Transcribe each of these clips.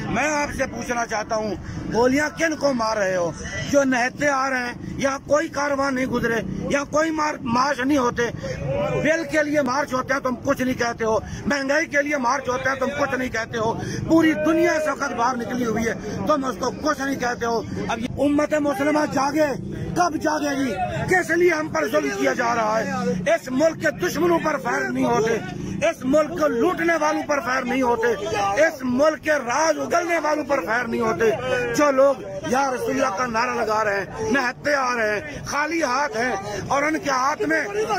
मैं आपसे पूछना चाहता हूँ, गोलियां किन को मार रहे हो? जो नहते आ रहे हैं, यहाँ कोई कारवां नहीं गुजरे, यहाँ कोई मार्च नहीं होते। बिल के लिए मार्च होते हैं तुम कुछ नहीं कहते हो, महंगाई के लिए मार्च होते हैं तुम कुछ नहीं कहते हो, पूरी दुनिया से वक्त बाहर निकली हुई है, तुम उसको कुछ नहीं कहते हो। अब ये उम्मत मुस्लिमा जागे, कब जागेगी? किस लिए हम पर जुल्म किया जा रहा है? इस मुल्क के दुश्मनों पर फायर नहीं होते, इस मुल्क को लूटने वालों पर फायर नहीं होते, इस मुल्क के राज उगलने वालों पर फायर नहीं होते। जो लोग या रसूलुल्लाह का नारा लगा रहे हैं, नहते आ रहे हैं, खाली हाथ हैं और उनके हाथ में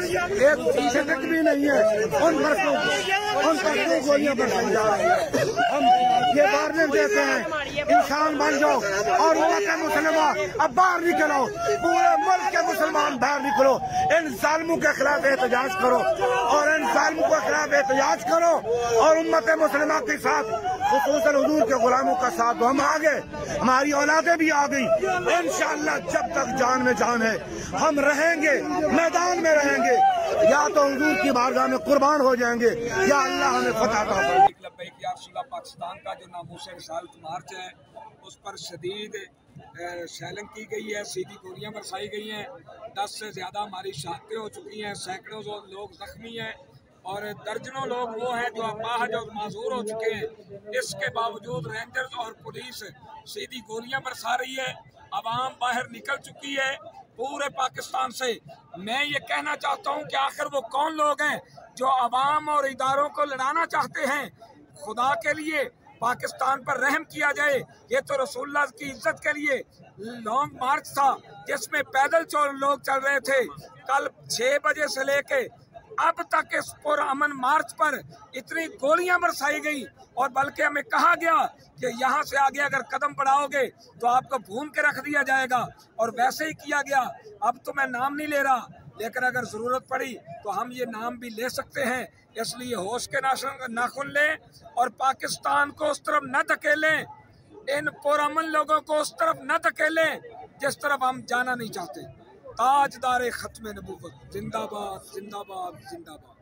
एक शिकक भी नहीं है, उन पर क्यों गोलियां बरसाई जा रही है? हम ये वार्निंग देते हैं, इंसान बन जाओ और उम्मत मुसलमा अब बाहर निकलो, पूरे मुल्क के मुसलमान बाहर निकलो, इन जालिमों के खिलाफ एहतजाज करो और इन जालिमों के खिलाफ एहतजाज करो और उम्मत मुसलमा के साथ खुसूसन हुजूर के गुलामों का साथ दो। हम आगे, हमारी औलादें भी आ गई, इंशाअल्लाह जब तक जान में जान है हम रहेंगे, मैदान में रहेंगे, या तो हुजूर की बारगाह में कुर्बान हो जाएंगे या अल्लाह हमें फतह अता फरमाए। पाकिस्तान का जो नामूस रिसालत मार्च है उस पर शदीद शैलिंग की गई है, सीधी गोलियां बरसाई गई हैं, 10 से ज्यादा हमारी शहादतें हो चुकी हैं, सैकड़ों लोग जख्मी हैं और दर्जनों लोग वो हैं जो अपाहज और माजूर हो चुके हैं। इसके बावजूद रेंजर्स और पुलिस सीधी गोलियां बरसा रही है, अवाम बाहर निकल चुकी है पूरे पाकिस्तान से। मैं ये कहना चाहता हूँ कि आखिर वो कौन लोग हैं जो अवाम और इदारों को लड़ाना चाहते हैं? खुदा के लिए पाकिस्तान पर रहम किया जाए। ये तो रसूलुल्लाह की इज्जत के लिए लॉन्ग मार्च था जिसमें पैदल लोग चल रहे थे। कल 6 बजे से लेके अब तक इस पुरअमन मार्च पर इतनी गोलियां बरसाई गई और बल्कि हमें कहा गया कि यहाँ से आगे अगर कदम बढ़ाओगे तो आपको भून के रख दिया जाएगा और वैसे ही किया गया। अब तो मैं नाम नहीं ले रहा, लेकिन अगर जरूरत पड़ी तो हम ये नाम भी ले सकते हैं, इसलिए होश के नाखून लें और पाकिस्तान को उस तरफ न धकेलें, इन पुरअमन लोगों को उस तरफ न धकेलें जिस तरफ हम जाना नहीं चाहते। ताजदार खत्म नबूवत जिंदाबाद जिंदाबाद जिंदाबाद।